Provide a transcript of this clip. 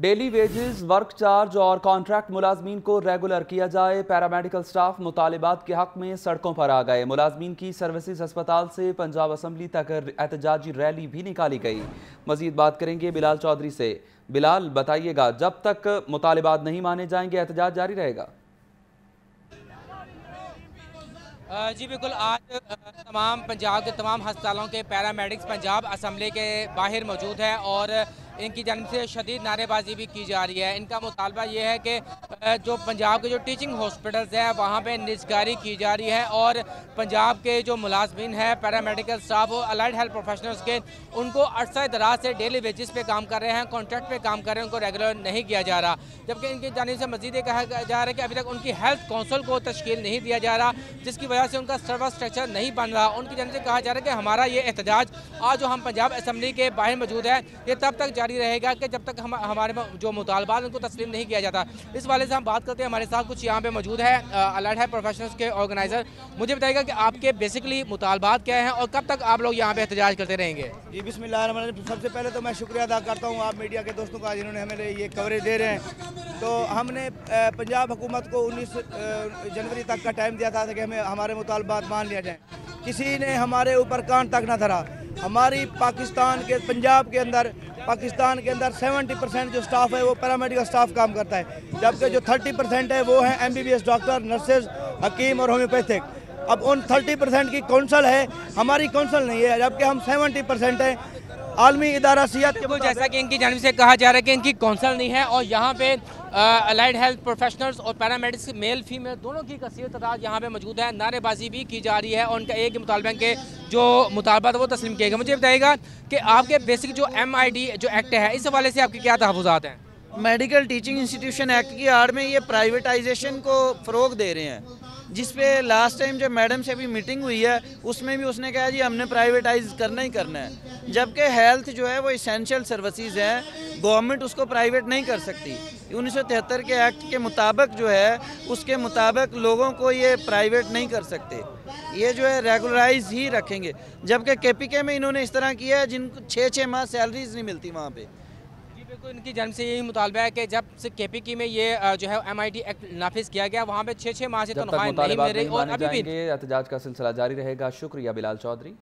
Daily wages, work charge और contract मुलाजमीन को रेगुलर किया जाए। पैरामेडिकल स्टाफ मुतालिबात के हक में सड़कों पर आ गए। मुलाजमीन की सर्विसेज अस्पताल से पंजाब असम्बली तक एहतजाजी रैली भी निकाली गई। मजीद बात करेंगे बिलाल चौधरी से। बिलाल, बताइएगा, जब तक मुतालिबात नहीं माने जाएंगे एहतजाज जारी रहेगा? जी बिल्कुल, आज तमाम पंजाब के तमाम अस्पतालों के पैरामेडिक्स पंजाब असम्बली के बाहर मौजूद है और इनकी जानिब से शदीद नारेबाजी भी की जा रही है। इनका मुतालबा ये है कि जो पंजाब के जो टीचिंग हॉस्पिटल्स हैं वहाँ पे निजकारी की जा रही है और पंजाब के जो मुलाजमीन हैं पैरामेडिकल स्टाफ और अलाइड हेल्थ प्रोफेशनल्स के, उनको अरसा दराज से डेली वेजेस पे काम कर रहे हैं, कॉन्ट्रैक्ट पे काम कर रहे हैं, उनको रेगुलर नहीं किया जा रहा। जबकि इनकी जानिब से मजीद ये कहा जा रहा है कि अभी तक उनकी हेल्थ काउंसिल को तश्कील नहीं दिया जा रहा, जिसकी वजह से उनका सर्विस स्ट्रक्चर नहीं बन रहा। उनकी जानिब से कहा जा रहा है कि हमारा ये एहतजाज आज जो हम पंजाब असम्बली के बाहर मौजूद है ये तब तक जारी रहेगा कि जब तक हमारे जो मुतालबात उनको तस्लीम नहीं किया जाता। इस वाले से हम बात करते हैं, हमारे साथ कुछ यहाँ पे मौजूद है अलाइड हेल्थ प्रोफेशनल्स के ऑर्गेनाइजर। मुझे बताइएगा कि आपके बेसिकली मुतालबात क्या हैं और कब तक आप लोग यहाँ पे एहतजाज करते रहेंगे? जी बिस्मिल्लाह। सबसे पहले तो मैं शुक्रिया अदा करता हूँ आप मीडिया के दोस्तों का जिन्होंने हमें ये कवरेज दे रहे हैं। तो हमने पंजाब हुकूमत को 19 जनवरी तक का टाइम दिया था कि हमें हमारे मुतालबात मान लिया जाए। किसी ने हमारे ऊपर कान तक ना धरा। हमारी पाकिस्तान के पंजाब के अंदर 70% जो स्टाफ है वो पैरामेडिकल स्टाफ काम करता है, जबकि जो 30% है वो है MBBS डॉक्टर, नर्सेज, हकीम और होम्योपैथिक। अब उन 30% की काउंसिल है, हमारी काउंसिल नहीं है, जबकि हम 70% है। आलमी इदारा सियात के जैसा कि इनकी जानिब से कहा जा रहा है कि इनकी काउंसिल नहीं है और यहाँ पे अलाइड हेल्थ प्रोफेशनल्स और पैरामेडिक्स मेल फीमेल दोनों की कसीर तादाद यहाँ पे मौजूद है। नारेबाजी भी की जा रही है और उनका एक ही मुतालबा के जो मुतालबा था वो तस्लीम किया गया। मुझे बताइएगा कि आपके बेसिक जो MID जो एक्ट है इस हवाले से आपके क्या तहफ़्फ़ुज़ात हैं? मेडिकल टीचिंग इंस्टीट्यूशन एक्ट की आड़ में ये प्राइवेटाइजेशन को फ़रोग दे रहे हैं, जिस पे लास्ट टाइम जब मैडम से अभी मीटिंग हुई है उसमें भी उसने कहा जी हमने प्राइवेटाइज करना ही करना है। जबकि हेल्थ जो है वो इसेंशियल सर्विसेज हैं, गवर्नमेंट उसको प्राइवेट नहीं कर सकती। 1973 के एक्ट के मुताबिक जो है उसके मुताबिक लोगों को ये प्राइवेट नहीं कर सकते, ये जो है रेगुलराइज ही रखेंगे। जबकि KPK में इन्होंने इस तरह किया है जिनको 6-6 माह सैलरीज नहीं मिलती वहाँ पे। बिल्कुल, इनकी जानिब से यही मुतालबा है कि जब से KPK में ये जो है MID एक्ट नाफिज किया गया वहाँ पे 6-6 माह से तनख्वाहें नहीं मिल रही और अभी भी एहतजाज का सिलसिला जारी रहेगा। शुक्रिया बिलाल चौधरी।